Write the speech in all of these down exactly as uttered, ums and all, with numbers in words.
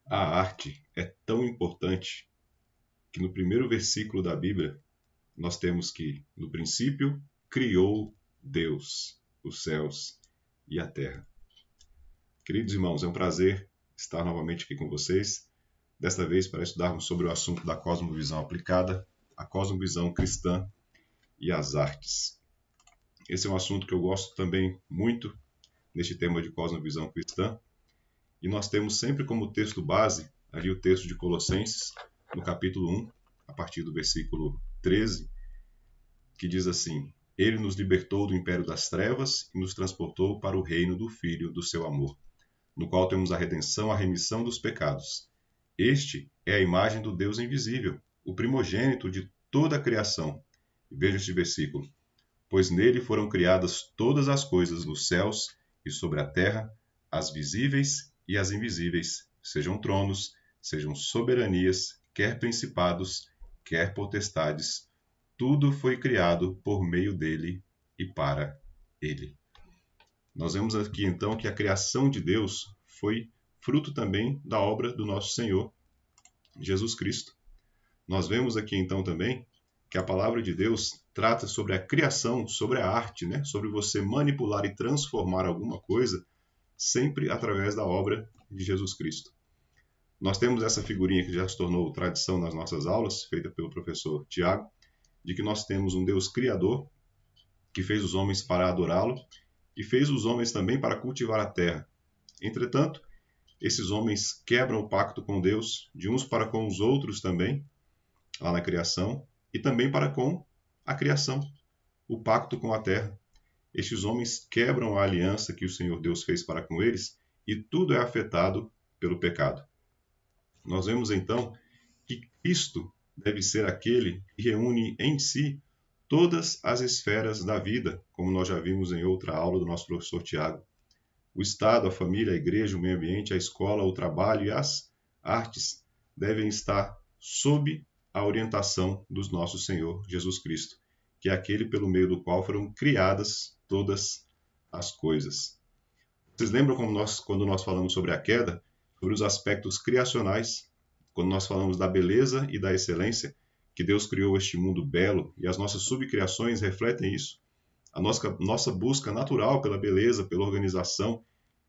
A arte é tão importante que no primeiro versículo da Bíblia nós temos que, no princípio, criou Deus os céus e a terra. Queridos irmãos, é um prazer estar novamente aqui com vocês, desta vez para estudarmos sobre o assunto da cosmovisão aplicada, a cosmovisão cristã e as artes. Esse é um assunto que eu gosto também muito neste tema de cosmovisão cristã, e nós temos sempre como texto base ali o texto de Colossenses, no capítulo um, a partir do versículo treze, que diz assim: Ele nos libertou do império das trevas e nos transportou para o reino do Filho do seu amor, no qual temos a redenção, a remissão dos pecados. Este é a imagem do Deus invisível, o primogênito de toda a criação. Veja este versículo. Pois nele foram criadas todas as coisas nos céus e sobre a terra, as visíveis e as invisíveis, sejam tronos, sejam soberanias, quer principados, quer potestades. Tudo foi criado por meio dele e para ele. Nós vemos aqui então que a criação de Deus foi fruto também da obra do nosso Senhor Jesus Cristo. Nós vemos aqui então também que a palavra de Deus trata sobre a criação, sobre a arte, né? Sobre você manipular e transformar alguma coisa, sempre através da obra de Jesus Cristo. Nós temos essa figurinha que já se tornou tradição nas nossas aulas, feita pelo professor Tiago, de que nós temos um Deus criador, que fez os homens para adorá-lo, e fez os homens também para cultivar a terra. Entretanto, esses homens quebram o pacto com Deus, de uns para com os outros também, lá na criação, e também para com a criação, o pacto com a terra. Estes homens quebram a aliança que o Senhor Deus fez para com eles, e tudo é afetado pelo pecado. Nós vemos então que Cristo deve ser aquele que reúne em si todas as esferas da vida, como nós já vimos em outra aula do nosso professor Tiago. O Estado, a família, a igreja, o meio ambiente, a escola, o trabalho e as artes devem estar sob a orientação do nosso Senhor Jesus Cristo, que é aquele pelo meio do qual foram criadas todas as coisas. Vocês lembram como nós, quando nós falamos sobre a queda, sobre os aspectos criacionais, quando nós falamos da beleza e da excelência, que Deus criou este mundo belo e as nossas subcriações refletem isso. A nossa, nossa busca natural pela beleza, pela organização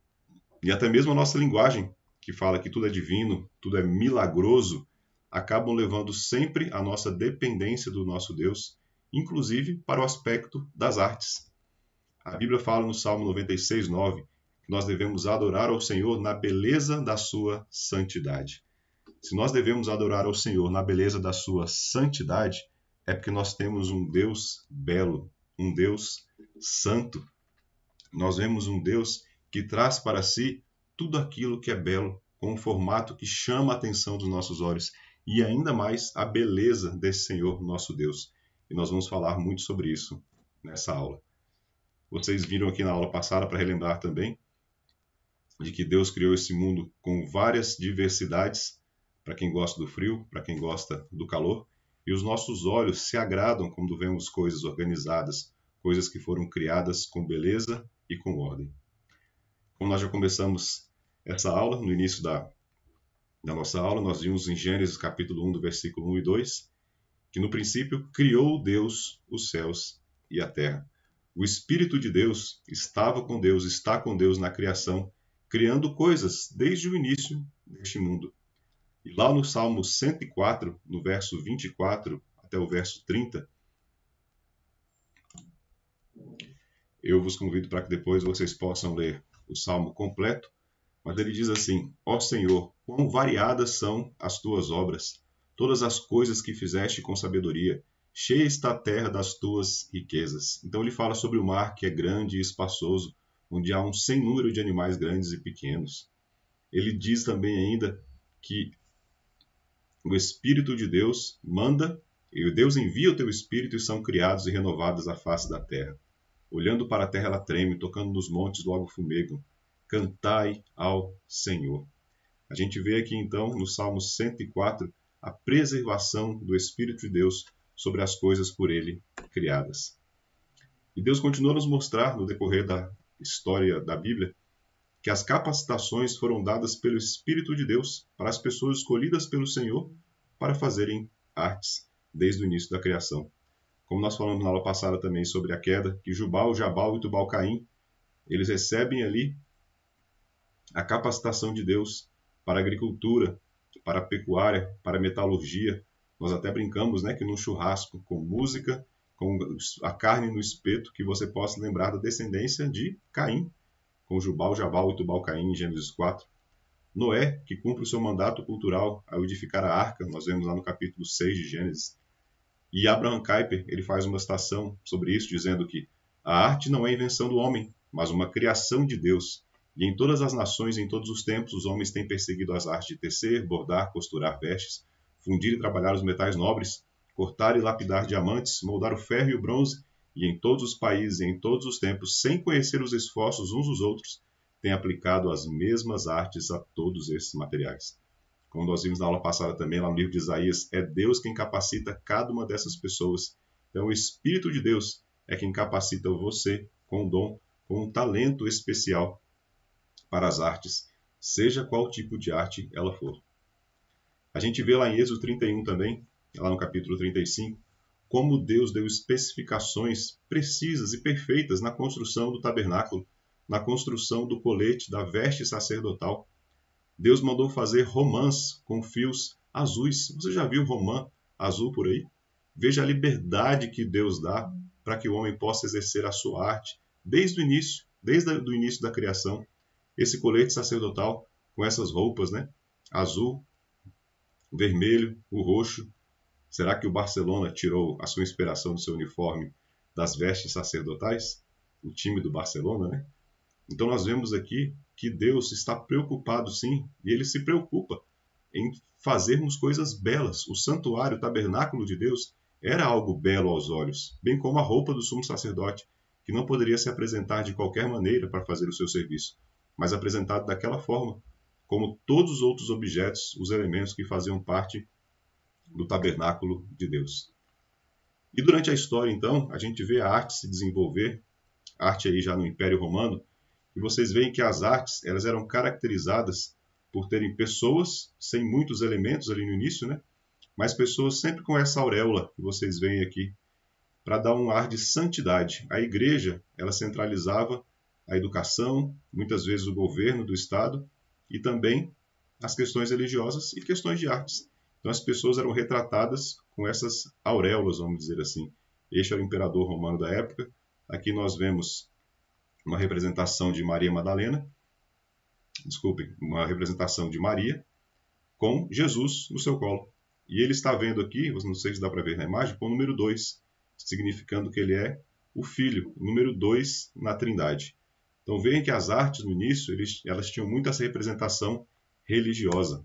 e até mesmo a nossa linguagem, que fala que tudo é divino, tudo é milagroso, acabam levando sempre a nossa dependência do nosso Deus, inclusive para o aspecto das artes. A Bíblia fala no Salmo noventa e seis, nove, que nós devemos adorar ao Senhor na beleza da sua santidade. Se nós devemos adorar ao Senhor na beleza da sua santidade, é porque nós temos um Deus belo, um Deus santo. Nós vemos um Deus que traz para si tudo aquilo que é belo, com um formato que chama a atenção dos nossos olhos, e ainda mais a beleza desse Senhor, nosso Deus. E nós vamos falar muito sobre isso nessa aula. Vocês viram aqui na aula passada, para relembrar também, de que Deus criou esse mundo com várias diversidades, para quem gosta do frio, para quem gosta do calor, e os nossos olhos se agradam quando vemos coisas organizadas, coisas que foram criadas com beleza e com ordem. Como nós já começamos essa aula, no início da, da nossa aula, nós vimos em Gênesis capítulo um, do versículo um e dois, que no princípio criou Deus os céus e a terra. O Espírito de Deus estava com Deus, está com Deus na criação, criando coisas desde o início deste mundo. E lá no Salmo cento e quatro, no verso vinte e quatro até o verso trinta, eu vos convido para que depois vocês possam ler o Salmo completo, mas ele diz assim: Ó Senhor, quão variadas são as tuas obras, todas as coisas que fizeste com sabedoria, cheia está a terra das tuas riquezas. Então ele fala sobre o mar, que é grande e espaçoso, onde há um sem número de animais grandes e pequenos. Ele diz também ainda que o Espírito de Deus manda, e Deus envia o teu Espírito e são criados e renovados a face da terra. Olhando para a terra ela treme, tocando nos montes logo fumegam. Cantai ao Senhor. A gente vê aqui então no Salmo cento e quatro a preservação do Espírito de Deus sobre as coisas por ele criadas. E Deus continua a nos mostrar no decorrer da história da Bíblia que as capacitações foram dadas pelo Espírito de Deus para as pessoas escolhidas pelo Senhor para fazerem artes desde o início da criação. Como nós falamos na aula passada também sobre a queda, que Jubal, Jabal e Tubal-Caim, eles recebem ali a capacitação de Deus para a agricultura, para a pecuária, para a metalurgia. Nós até brincamos, né, que num churrasco com música, com a carne no espeto, que você possa lembrar da descendência de Caim, com Jubal, Jabal e Tubal-Caim em Gênesis quatro. Noé, que cumpre o seu mandato cultural ao edificar a arca, nós vemos lá no capítulo seis de Gênesis. E Abraham Kuyper, ele faz uma citação sobre isso, dizendo que a arte não é invenção do homem, mas uma criação de Deus. E em todas as nações, em todos os tempos, os homens têm perseguido as artes de tecer, bordar, costurar vestes, fundir e trabalhar os metais nobres, cortar e lapidar diamantes, moldar o ferro e o bronze, e em todos os países e em todos os tempos, sem conhecer os esforços uns dos outros, têm aplicado as mesmas artes a todos esses materiais. Como nós vimos na aula passada também, lá no livro de Isaías, é Deus quem capacita cada uma dessas pessoas. Então, o Espírito de Deus é quem capacita você com um dom, com um talento especial para as artes, seja qual tipo de arte ela for. A gente vê lá em Êxodo trinta e um também, lá no capítulo trinta e cinco, como Deus deu especificações precisas e perfeitas na construção do tabernáculo, na construção do colete, da veste sacerdotal. Deus mandou fazer romãs com fios azuis. Você já viu romã azul por aí? Veja a liberdade que Deus dá para que o homem possa exercer a sua arte desde o início, desde o início da criação. Esse colete sacerdotal com essas roupas, né? Azul, vermelho, o roxo. Será que o Barcelona tirou a sua inspiração do seu uniforme das vestes sacerdotais? O time do Barcelona, né? Então nós vemos aqui que Deus está preocupado sim, e Ele se preocupa em fazermos coisas belas. O santuário, o tabernáculo de Deus, era algo belo aos olhos, bem como a roupa do sumo sacerdote, que não poderia se apresentar de qualquer maneira para fazer o seu serviço, mas apresentado daquela forma, como todos os outros objetos, os elementos que faziam parte do tabernáculo de Deus. E durante a história, então, a gente vê a arte se desenvolver, a arte aí já no Império Romano, e vocês veem que as artes elas eram caracterizadas por terem pessoas sem muitos elementos ali no início, né? Mas pessoas sempre com essa auréola que vocês veem aqui, para dar um ar de santidade. A igreja ela centralizava a educação, muitas vezes o governo do Estado, e também as questões religiosas e questões de artes. Então as pessoas eram retratadas com essas auréolas, vamos dizer assim. Este era o imperador romano da época. Aqui nós vemos uma representação de Maria Madalena, desculpem, uma representação de Maria com Jesus no seu colo. E ele está vendo aqui, não sei se dá para ver na imagem, com o número dois, significando que ele é o Filho, o número dois na Trindade. Então veem que as artes no início, eles, elas tinham muito essa representação religiosa.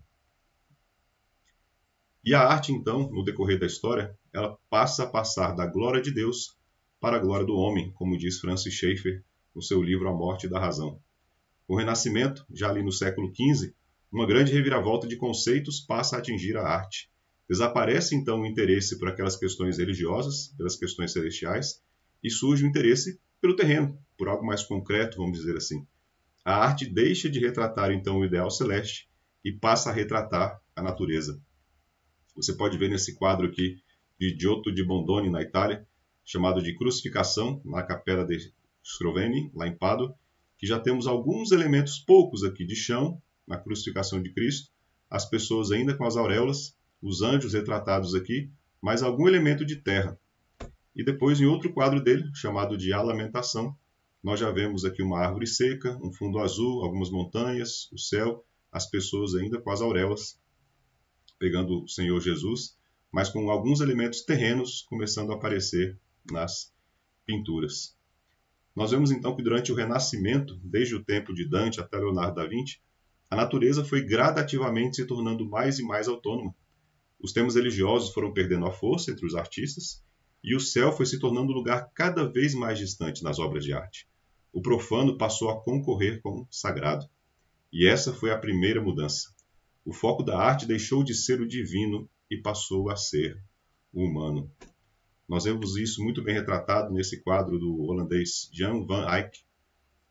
E a arte, então, no decorrer da história, ela passa a passar da glória de Deus para a glória do homem, como diz Francis Schaeffer no seu livro A Morte da Razão. O Renascimento, já ali no século quinze, uma grande reviravolta de conceitos passa a atingir a arte. Desaparece então o interesse por aquelas questões religiosas, pelas questões celestiais, e surge o interesse pelo terreno, por algo mais concreto, vamos dizer assim. A arte deixa de retratar então o ideal celeste e passa a retratar a natureza. Você pode ver nesse quadro aqui de Giotto di Bondone, na Itália, chamado de Crucificação, na Capela de Scrovegni, lá em Pádua, que já temos alguns elementos poucos aqui de chão, na crucificação de Cristo, as pessoas ainda com as auréolas, os anjos retratados aqui, mas algum elemento de terra. E depois, em outro quadro dele, chamado de A Lamentação, nós já vemos aqui uma árvore seca, um fundo azul, algumas montanhas, o céu, as pessoas ainda com as auréolas, pegando o Senhor Jesus, mas com alguns elementos terrenos começando a aparecer nas pinturas. Nós vemos então que durante o Renascimento, desde o tempo de Dante até Leonardo da Vinci, a natureza foi gradativamente se tornando mais e mais autônoma. Os temas religiosos foram perdendo a força entre os artistas e o céu foi se tornando um lugar cada vez mais distante nas obras de arte. O profano passou a concorrer com o sagrado. E essa foi a primeira mudança. O foco da arte deixou de ser o divino e passou a ser o humano. Nós vemos isso muito bem retratado nesse quadro do holandês Jan van Eyck,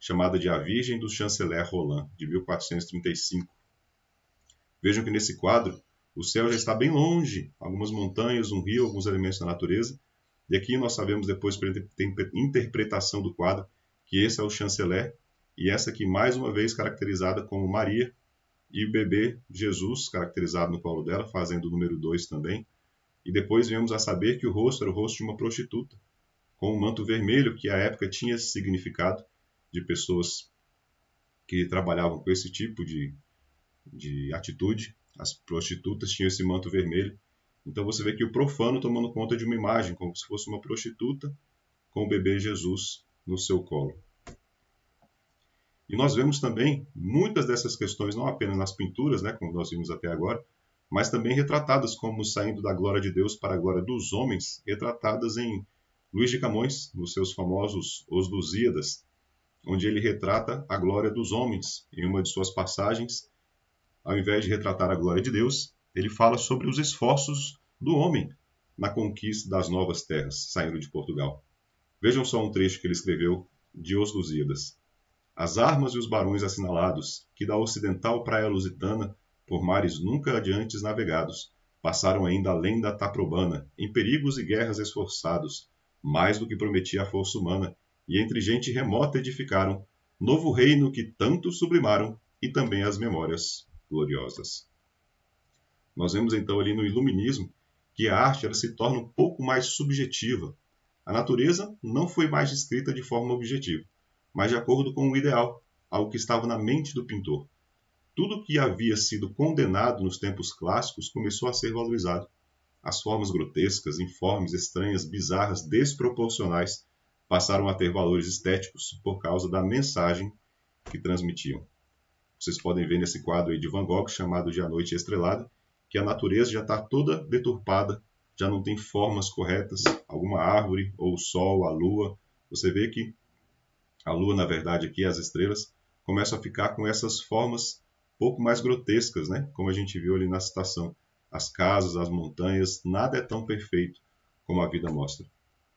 chamada de A Virgem do Chanceler Roland, de mil quatrocentos e trinta e cinco. Vejam que nesse quadro o céu já está bem longe, algumas montanhas, um rio, alguns elementos da natureza. E aqui nós sabemos depois, pela interpretação do quadro, que esse é o chanceler, e essa aqui mais uma vez caracterizada como Maria, e o bebê Jesus, caracterizado no colo dela, fazendo o número dois também. E depois viemos a saber que o rosto era o rosto de uma prostituta, com um manto vermelho, que à época tinha esse significado de pessoas que trabalhavam com esse tipo de, de atitude. As prostitutas tinham esse manto vermelho. Então você vê que o profano tomando conta de uma imagem, como se fosse uma prostituta com o bebê Jesus no seu colo. E nós vemos também muitas dessas questões, não apenas nas pinturas, né, como nós vimos até agora, mas também retratadas como saindo da glória de Deus para a glória dos homens, retratadas em Luís de Camões, nos seus famosos Os Lusíadas, onde ele retrata a glória dos homens. Em uma de suas passagens, ao invés de retratar a glória de Deus, ele fala sobre os esforços do homem na conquista das novas terras, saindo de Portugal. Vejam só um trecho que ele escreveu de Os Lusíadas. As armas e os barões assinalados, que da ocidental praia lusitana, por mares nunca adiantes navegados, passaram ainda além da Taprobana, em perigos e guerras esforçados, mais do que prometia a força humana, e entre gente remota edificaram novo reino que tanto sublimaram, e também as memórias gloriosas. Nós vemos então ali no Iluminismo que a arte ela se torna um pouco mais subjetiva. A natureza não foi mais descrita de forma objetiva, mas de acordo com o ideal, algo que estava na mente do pintor. Tudo que havia sido condenado nos tempos clássicos começou a ser valorizado. As formas grotescas, informes, estranhas, bizarras, desproporcionais passaram a ter valores estéticos por causa da mensagem que transmitiam. Vocês podem ver nesse quadro aí de Van Gogh, chamado de A Noite Estrelada, que a natureza já está toda deturpada, já não tem formas corretas, alguma árvore, ou o sol, a lua. Você vê que a lua, na verdade, aqui, as estrelas, começam a ficar com essas formas pouco mais grotescas, né? Como a gente viu ali na citação. As casas, as montanhas, nada é tão perfeito como a vida mostra.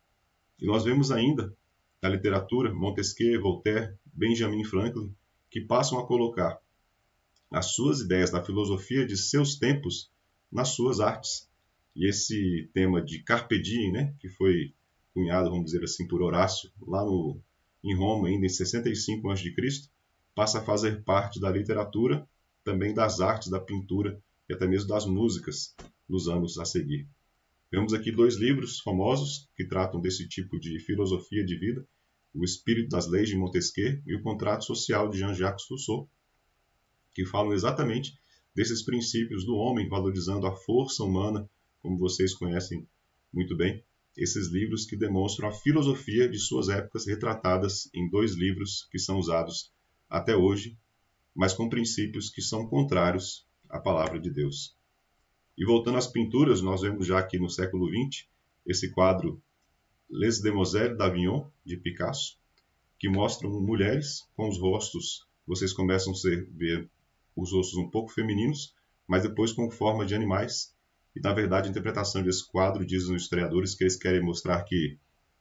E nós vemos ainda, na literatura, Montesquieu, Voltaire, Benjamin Franklin, que passam a colocar as suas ideias da filosofia de seus tempos nas suas artes. E esse tema de Carpe Diem, né? Que foi cunhado, vamos dizer assim, por Horácio, lá no em Roma, ainda em sessenta e cinco antes de Cristo, passa a fazer parte da literatura, também das artes, da pintura e até mesmo das músicas nos anos a seguir. Vemos aqui dois livros famosos que tratam desse tipo de filosofia de vida, O Espírito das Leis, de Montesquieu, e O Contrato Social, de Jean-Jacques Rousseau, que falam exatamente desses princípios do homem, valorizando a força humana, como vocês conhecem muito bem, esses livros que demonstram a filosofia de suas épocas retratadas em dois livros que são usados até hoje, mas com princípios que são contrários à palavra de Deus. E voltando às pinturas, nós vemos já aqui no século vinte esse quadro Les Demoiselles d'Avignon, de Picasso, que mostram mulheres com os rostos, vocês começam a ver os rostos um pouco femininos, mas depois com forma de animais. E, na verdade, a interpretação desse quadro, dizem os historiadores, que eles querem mostrar que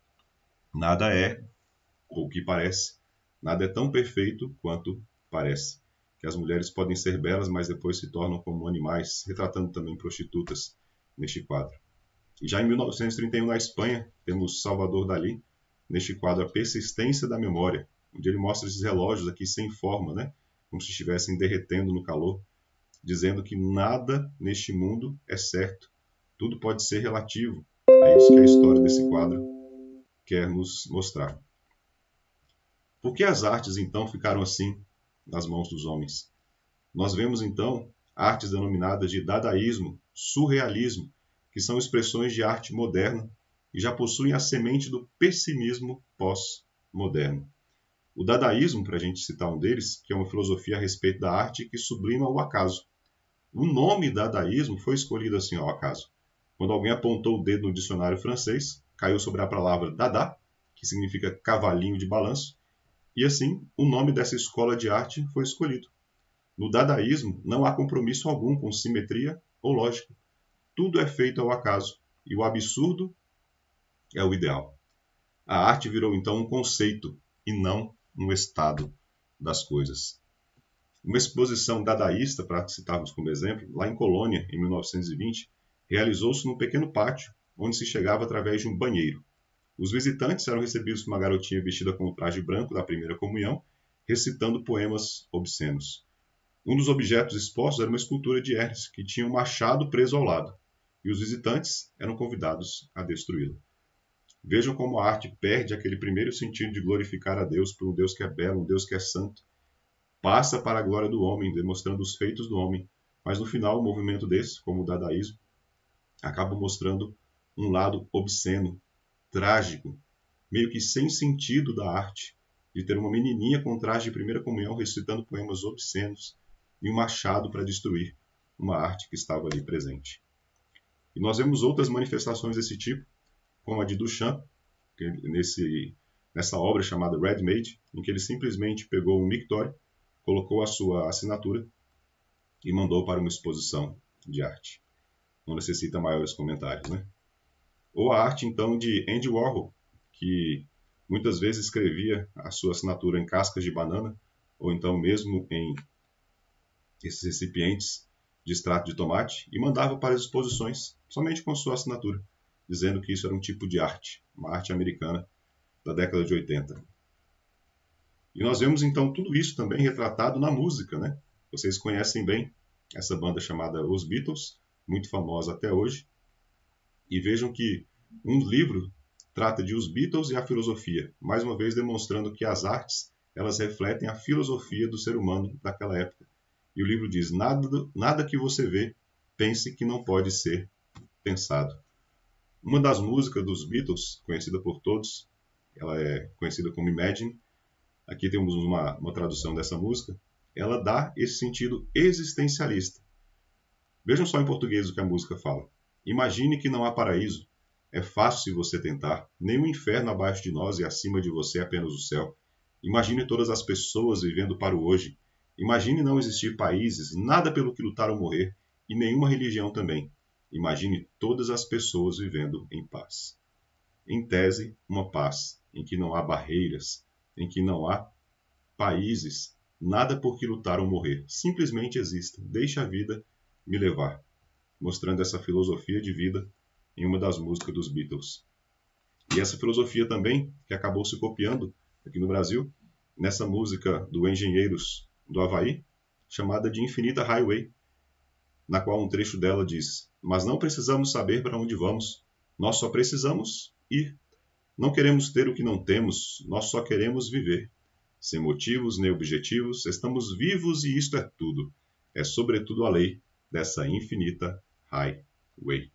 nada é, ou que parece, nada é tão perfeito quanto parece. Que as mulheres podem ser belas, mas depois se tornam como animais, retratando também prostitutas neste quadro. E já em mil novecentos e trinta e um, na Espanha, temos Salvador Dalí, neste quadro A Persistência da Memória, onde ele mostra esses relógios aqui sem forma, né? Como se estivessem derretendo no calor, dizendo que nada neste mundo é certo, tudo pode ser relativo. É isso que a história desse quadro quer nos mostrar. Por que as artes, então, ficaram assim nas mãos dos homens? Nós vemos, então, artes denominadas de dadaísmo, surrealismo, que são expressões de arte moderna e já possuem a semente do pessimismo pós-moderno. O dadaísmo, para a gente citar um deles, que é uma filosofia a respeito da arte que sublima o acaso. O nome dadaísmo foi escolhido assim ao acaso. Quando alguém apontou o dedo no dicionário francês, caiu sobre a palavra dada, que significa cavalinho de balanço, e assim o nome dessa escola de arte foi escolhido. No dadaísmo não há compromisso algum com simetria ou lógica. Tudo é feito ao acaso, e o absurdo é o ideal. A arte virou então um conceito, e não no estado das coisas. Uma exposição dadaísta, para citarmos como exemplo, lá em Colônia, em mil novecentos e vinte, realizou-se num pequeno pátio, onde se chegava através de um banheiro. Os visitantes eram recebidos por uma garotinha vestida com o traje branco da primeira comunhão, recitando poemas obscenos. Um dos objetos expostos era uma escultura de Hermes, que tinha um machado preso ao lado, e os visitantes eram convidados a destruí-la. Vejam como a arte perde aquele primeiro sentido de glorificar a Deus por um Deus que é belo, um Deus que é santo. Passa para a glória do homem, demonstrando os feitos do homem, mas no final, um movimento desse, como o dadaísmo, acaba mostrando um lado obsceno, trágico, meio que sem sentido da arte, de ter uma menininha com traje de primeira comunhão recitando poemas obscenos e um machado para destruir uma arte que estava ali presente. E nós vemos outras manifestações desse tipo, como a de Duchamp, nesse, nessa obra chamada Red Maid, em que ele simplesmente pegou um mictório, colocou a sua assinatura e mandou para uma exposição de arte. Não necessita maiores comentários, né? Ou a arte, então, de Andy Warhol, que muitas vezes escrevia a sua assinatura em cascas de banana, ou então mesmo em esses recipientes de extrato de tomate, e mandava para as exposições somente com sua assinatura, dizendo que isso era um tipo de arte, uma arte americana da década de oitenta. E nós vemos então tudo isso também retratado na música, né? Vocês conhecem bem essa banda chamada Os Beatles, muito famosa até hoje. E vejam que um livro trata de Os Beatles e a filosofia, mais uma vez demonstrando que as artes elas refletem a filosofia do ser humano daquela época. E o livro diz: nada, nada que você vê, pense que não pode ser pensado. Uma das músicas dos Beatles, conhecida por todos, ela é conhecida como Imagine. Aqui temos uma, uma tradução dessa música. Ela dá esse sentido existencialista. Vejam só em português o que a música fala. Imagine que não há paraíso. É fácil se você tentar. Nem o inferno abaixo de nós e acima de você apenas o céu. Imagine todas as pessoas vivendo para o hoje. Imagine não existir países, nada pelo que lutar ou morrer, e nenhuma religião também. Imagine todas as pessoas vivendo em paz. Em tese, uma paz em que não há barreiras, em que não há países, nada por que lutar ou morrer. Simplesmente exista. Deixe a vida me levar. Mostrando essa filosofia de vida em uma das músicas dos Beatles. E essa filosofia também, que acabou se copiando aqui no Brasil, nessa música do Engenheiros do Havaí, chamada de Infinita Highway, na qual um trecho dela diz: mas não precisamos saber para onde vamos, nós só precisamos ir. Não queremos ter o que não temos, nós só queremos viver. Sem motivos nem objetivos, estamos vivos e isto é tudo. É sobretudo a lei dessa infinita highway.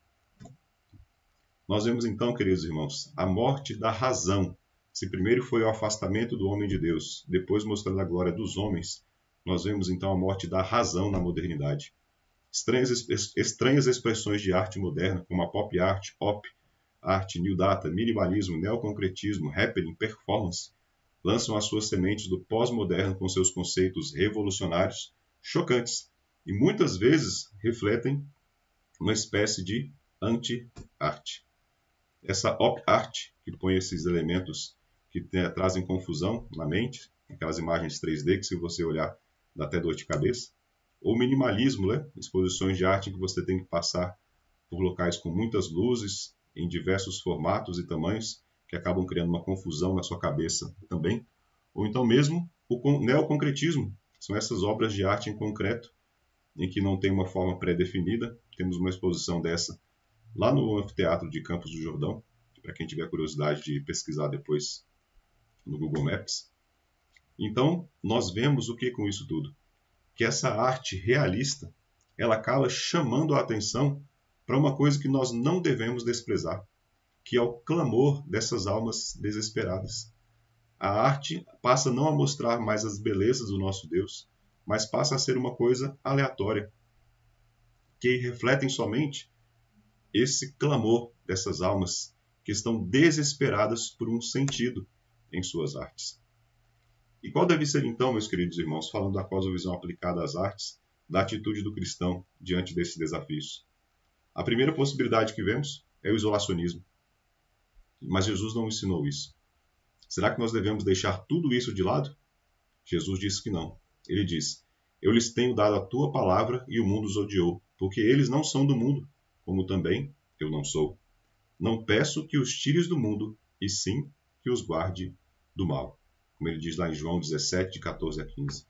Nós vemos então, queridos irmãos, a morte da razão. Se primeiro foi o afastamento do homem de Deus, depois mostrando a glória dos homens, nós vemos então a morte da razão na modernidade. Estranhas, estranhas expressões de arte moderna, como a pop art, op, arte, new data, minimalismo, neoconcretismo, happening, performance, lançam as suas sementes do pós-moderno com seus conceitos revolucionários, chocantes, e muitas vezes refletem uma espécie de anti-arte. Essa op-art, que põe esses elementos que trazem confusão na mente, aquelas imagens três D que se você olhar dá até dor de cabeça, ou minimalismo, né? Exposições de arte em que você tem que passar por locais com muitas luzes, em diversos formatos e tamanhos, que acabam criando uma confusão na sua cabeça também. Ou então mesmo o neoconcretismo, são essas obras de arte em concreto, em que não tem uma forma pré-definida. Temos uma exposição dessa lá no Anfiteatro de Campos do Jordão, para quem tiver curiosidade de pesquisar depois no Google Maps. Então, nós vemos o que com isso tudo? Que essa arte realista, ela acaba chamando a atenção para uma coisa que nós não devemos desprezar, que é o clamor dessas almas desesperadas. A arte passa não a mostrar mais as belezas do nosso Deus, mas passa a ser uma coisa aleatória, que refletem somente esse clamor dessas almas que estão desesperadas por um sentido em suas artes. E qual deve ser então, meus queridos irmãos, falando da cosmovisão aplicada às artes, da atitude do cristão diante desses desafios? A primeira possibilidade que vemos é o isolacionismo. Mas Jesus não ensinou isso. Será que nós devemos deixar tudo isso de lado? Jesus disse que não. Ele diz: eu lhes tenho dado a tua palavra e o mundo os odiou, porque eles não são do mundo, como também eu não sou. Não peço que os tires do mundo, e sim que os guarde do mal. Como ele diz lá em João dezessete, de quatorze a quinze.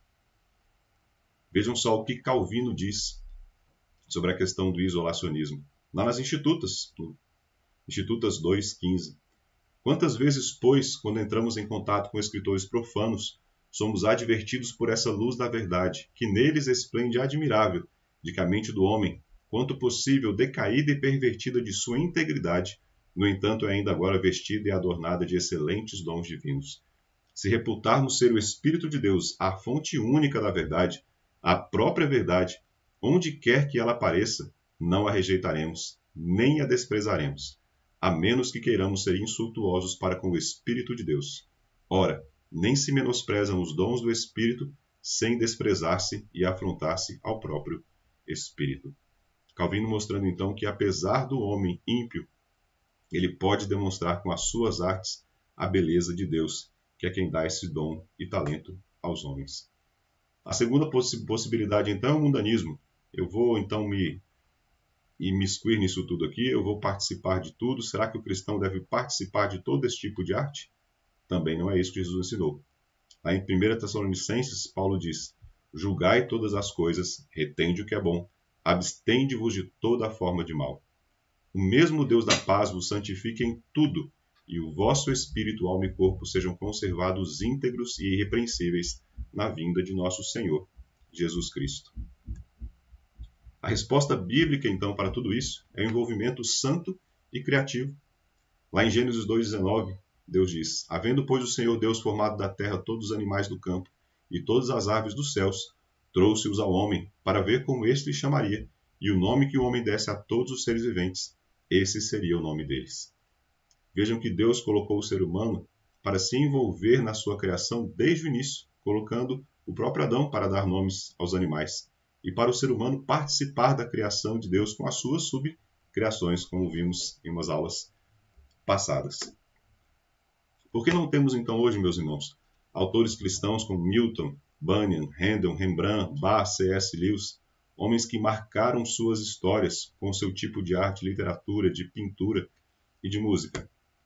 Vejam só o que Calvino diz sobre a questão do isolacionismo. Lá nas Institutas, no Institutas dois, quinze. Quantas vezes, pois, quando entramos em contato com escritores profanos, somos advertidos por essa luz da verdade, que neles esplende admirável, de que a mente do homem, quanto possível decaída e pervertida de sua integridade, no entanto é ainda agora vestida e adornada de excelentes dons divinos. Se reputarmos ser o Espírito de Deus a fonte única da verdade, a própria verdade, onde quer que ela apareça, não a rejeitaremos, nem a desprezaremos, a menos que queiramos ser insultuosos para com o Espírito de Deus. Ora, nem se menosprezam os dons do Espírito, sem desprezar-se e afrontar-se ao próprio Espírito. Calvino mostrando então que, apesar do homem ímpio, ele pode demonstrar com as suas artes a beleza de Deus, que é quem dá esse dom e talento aos homens. A segunda possi- possibilidade, então, é o mundanismo. Eu vou, então, me imiscuir nisso tudo aqui, eu vou participar de tudo. Será que o cristão deve participar de todo esse tipo de arte? Também não é isso que Jesus ensinou. Lá em primeira Tessalonicenses, Paulo diz: julgai todas as coisas, retende o que é bom, abstende-vos de toda a forma de mal. O mesmo Deus da paz vos santifique em tudo, e o vosso espírito, alma e corpo sejam conservados íntegros e irrepreensíveis na vinda de nosso Senhor Jesus Cristo. A resposta bíblica, então, para tudo isso é o envolvimento santo e criativo. Lá em Gênesis dois, dezenove, Deus diz: havendo, pois, o Senhor Deus formado da terra todos os animais do campo e todas as aves dos céus, trouxe-os ao homem para ver como este lhe chamaria, e o nome que o homem desse a todos os seres viventes, esse seria o nome deles. Vejam que Deus colocou o ser humano para se envolver na sua criação desde o início, colocando o próprio Adão para dar nomes aos animais, e para o ser humano participar da criação de Deus com as suas subcriações, como vimos em umas aulas passadas. Por que não temos então hoje, meus irmãos, autores cristãos como Milton, Bunyan, Handel, Rembrandt, Bach, C S Lewis, homens que marcaram suas histórias com seu tipo de arte, literatura, de pintura e de música?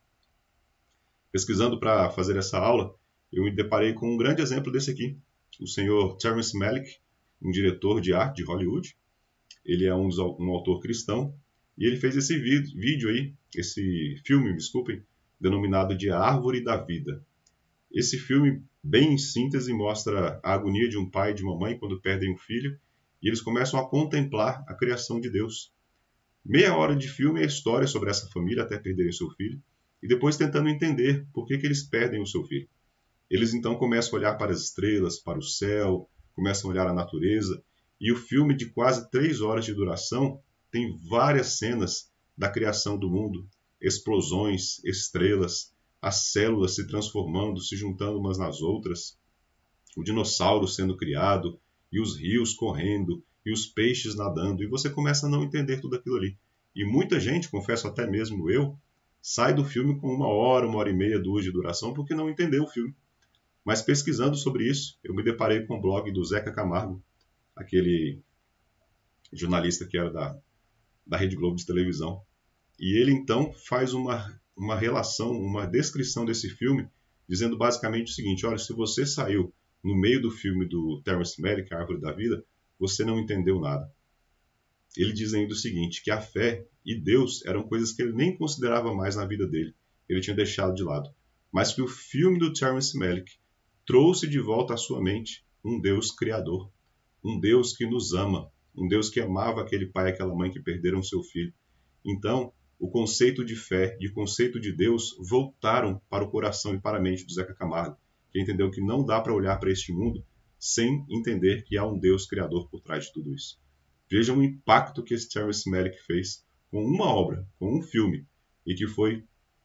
Pesquisando para fazer essa aula, eu me deparei com um grande exemplo desse aqui, o senhor Terrence Malick, um diretor de arte de Hollywood. Ele é um, um autor cristão e ele fez esse vídeo aí, esse filme, me desculpem, denominado de A Árvore da Vida. Esse filme, bem em síntese, mostra a agonia de um pai e de uma mãe quando perdem um filho e eles começam a contemplar a criação de Deus. Meia hora de filme é a história sobre essa família até perderem seu filho e depois tentando entender por que, que eles perdem o seu filho. Eles então começam a olhar para as estrelas, para o céu, começam a olhar a natureza, e o filme de quase três horas de duração tem várias cenas da criação do mundo, explosões, estrelas, as células se transformando, se juntando umas nas outras, o dinossauro sendo criado, e os rios correndo, e os peixes nadando, e você começa a não entender tudo aquilo ali. E muita gente, confesso até mesmo eu, sai do filme com uma hora, uma hora e meia, duas de duração, porque não entendeu o filme. Mas pesquisando sobre isso, eu me deparei com o blog do Zeca Camargo, aquele jornalista que era da, da Rede Globo de televisão. E ele então faz uma, uma relação, uma descrição desse filme, dizendo basicamente o seguinte: olha, se você saiu no meio do filme do Terrence Malick, A Árvore da Vida, você não entendeu nada. Ele diz ainda o seguinte, que a fé e Deus eram coisas que ele nem considerava mais na vida dele. Ele tinha deixado de lado. Mas que o filme do Terrence Malick trouxe de volta à sua mente um Deus criador, um Deus que nos ama, um Deus que amava aquele pai e aquela mãe que perderam seu filho. Então, o conceito de fé e o conceito de Deus voltaram para o coração e para a mente do Zeca Camargo, que entendeu que não dá para olhar para este mundo sem entender que há um Deus criador por trás de tudo isso. Vejam o impacto que esse Terrence Malick fez com uma obra, com um filme, e que foi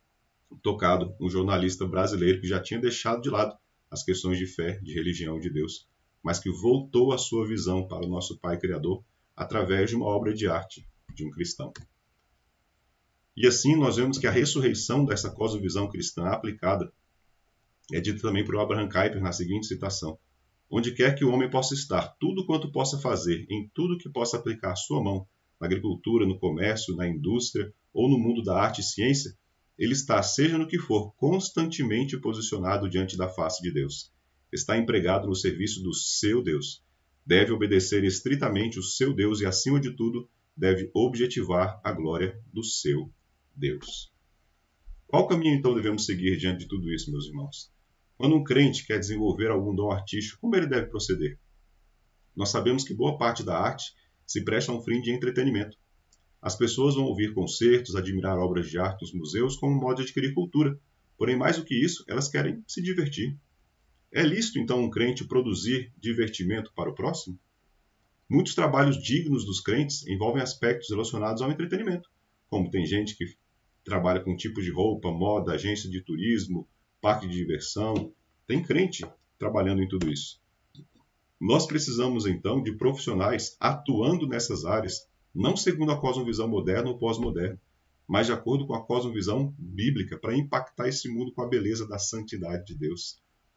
tocado um jornalista brasileiro que já tinha deixado de lado as questões de fé, de religião e de Deus, mas que voltou a sua visão para o nosso Pai Criador através de uma obra de arte de um cristão. E assim nós vemos que a ressurreição dessa cosmovisão cristã aplicada É dito também por Abraham Kuyper na seguinte citação: onde quer que o homem possa estar, tudo quanto possa fazer, em tudo que possa aplicar a sua mão, na agricultura, no comércio, na indústria ou no mundo da arte e ciência, ele está, seja no que for, constantemente posicionado diante da face de Deus. Está empregado no serviço do seu Deus. Deve obedecer estritamente o seu Deus e, acima de tudo, deve objetivar a glória do seu Deus. Qual caminho, então, devemos seguir diante de tudo isso, meus irmãos? Quando um crente quer desenvolver algum dom artístico, como ele deve proceder? Nós sabemos que boa parte da arte se presta a um fim de entretenimento. As pessoas vão ouvir concertos, admirar obras de arte nos museus como um modo de adquirir cultura. Porém, mais do que isso, elas querem se divertir. É lícito, então, um crente produzir divertimento para o próximo? Muitos trabalhos dignos dos crentes envolvem aspectos relacionados ao entretenimento, como tem gente que trabalha com tipo de roupa, moda, agência de turismo, parque de diversão. Tem crente trabalhando em tudo isso. Nós precisamos, então, de profissionais atuando nessas áreas, não segundo a cosmovisão moderna ou pós-moderna, mas de acordo com a cosmovisão bíblica, para impactar esse mundo com a beleza da santidade de Deus.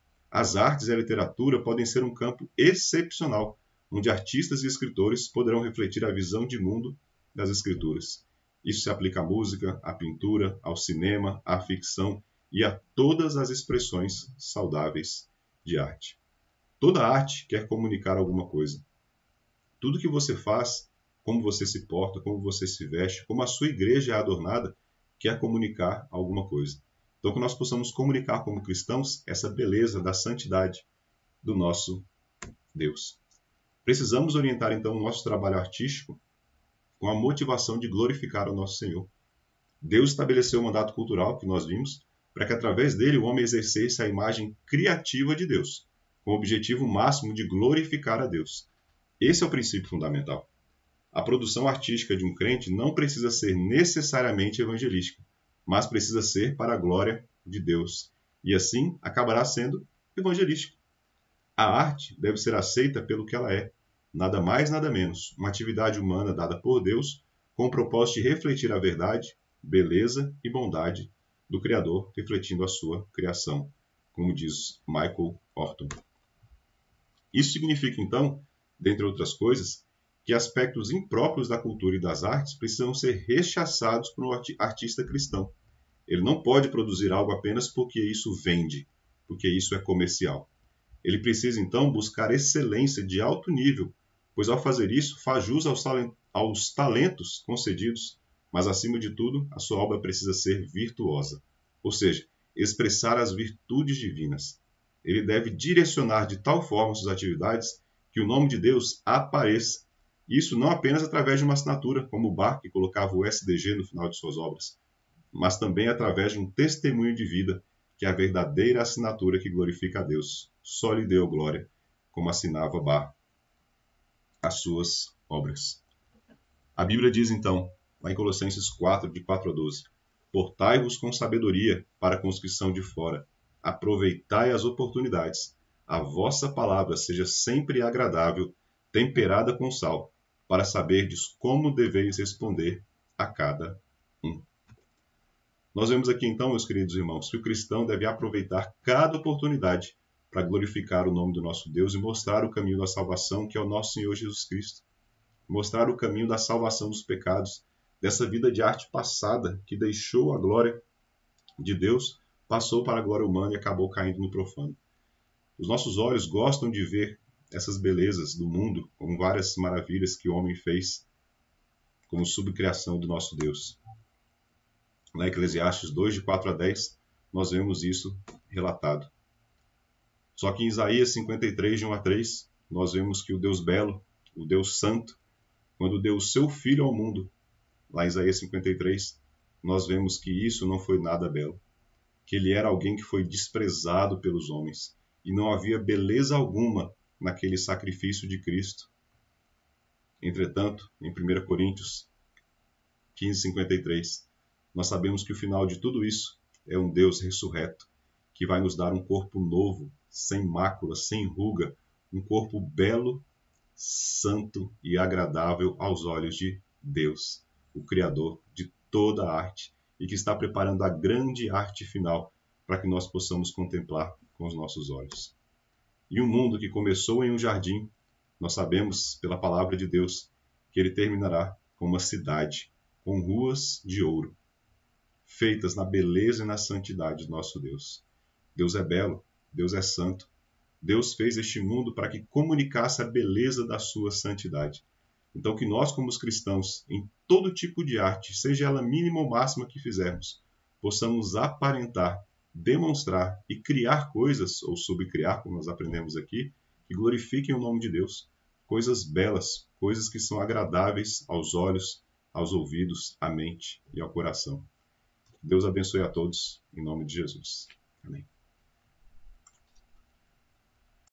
As artes e a literatura podem ser um campo excepcional, onde artistas e escritores poderão refletir a visão de mundo das Escrituras. Isso se aplica à música, à pintura, ao cinema, à ficção e a todas as expressões saudáveis de arte. Toda arte quer comunicar alguma coisa. Tudo que você faz, como você se porta, como você se veste, como a sua igreja é adornada, quer comunicar alguma coisa. Então, que nós possamos comunicar como cristãos essa beleza da santidade do nosso Deus. Precisamos orientar, então, o nosso trabalho artístico com a motivação de glorificar o nosso Senhor. Deus estabeleceu o mandato cultural, que nós vimos, para que através dele o homem exercesse a imagem criativa de Deus, com o objetivo máximo de glorificar a Deus. Esse é o princípio fundamental. A produção artística de um crente não precisa ser necessariamente evangelística, mas precisa ser para a glória de Deus. E assim acabará sendo evangelística. A arte deve ser aceita pelo que ela é, nada mais, nada menos, uma atividade humana dada por Deus com o propósito de refletir a verdade, beleza e bondade do Criador, refletindo a sua criação, como diz Michael Horton. Isso significa, então, dentre outras coisas, que aspectos impróprios da cultura e das artes precisam ser rechaçados por um artista cristão. Ele não pode produzir algo apenas porque isso vende, porque isso é comercial. Ele precisa, então, buscar excelência de alto nível, pois ao fazer isso faz jus aos talentos concedidos, mas acima de tudo, a sua obra precisa ser virtuosa, ou seja, expressar as virtudes divinas. Ele deve direcionar de tal forma suas atividades que o nome de Deus apareça. Isso não apenas através de uma assinatura, como o Bach, que colocava o S D G no final de suas obras, mas também através de um testemunho de vida, que é a verdadeira assinatura que glorifica a Deus. Só lhe deu glória, como assinava Bach as suas obras. A Bíblia diz então, lá em Colossenses quatro, de quatro a doze, portai-vos com sabedoria para com os que são de fora, aproveitai as oportunidades, a vossa palavra seja sempre agradável, temperada com sal, para saberdes como deveis responder a cada um. Nós vemos aqui então, meus queridos irmãos, que o cristão deve aproveitar cada oportunidade para glorificar o nome do nosso Deus e mostrar o caminho da salvação, que é o nosso Senhor Jesus Cristo. Mostrar o caminho da salvação dos pecados, dessa vida de arte passada que deixou a glória de Deus, passou para a glória humana e acabou caindo no profano. Os nossos olhos gostam de ver essas belezas do mundo, como várias maravilhas que o homem fez, como subcriação do nosso Deus. Na Eclesiastes dois, de quatro a dez, nós vemos isso relatado. Só que em Isaías cinquenta e três, de um a três, nós vemos que o Deus belo, o Deus santo, quando deu o seu Filho ao mundo, lá em Isaías cinquenta e três, nós vemos que isso não foi nada belo, que ele era alguém que foi desprezado pelos homens, e não havia beleza alguma naquele sacrifício de Cristo. Entretanto, em primeira Coríntios quinze, cinquenta e três, nós sabemos que o final de tudo isso é um Deus ressurreto, que vai nos dar um corpo novo, sem mácula, sem ruga, um corpo belo, santo e agradável aos olhos de Deus, o Criador de toda a arte, e que está preparando a grande arte final para que nós possamos contemplar com os nossos olhos. E um mundo que começou em um jardim, nós sabemos pela palavra de Deus que ele terminará com uma cidade, com ruas de ouro, feitas na beleza e na santidade do nosso Deus. Deus é belo, Deus é santo. Deus fez este mundo para que comunicasse a beleza da sua santidade. Então que nós, como os cristãos, em todo tipo de arte, seja ela mínima ou máxima que fizermos, possamos aparentar, demonstrar e criar coisas, ou subcriar, como nós aprendemos aqui, que glorifiquem o nome de Deus. Coisas belas, coisas que são agradáveis aos olhos, aos ouvidos, à mente e ao coração. Deus abençoe a todos, em nome de Jesus. Amém.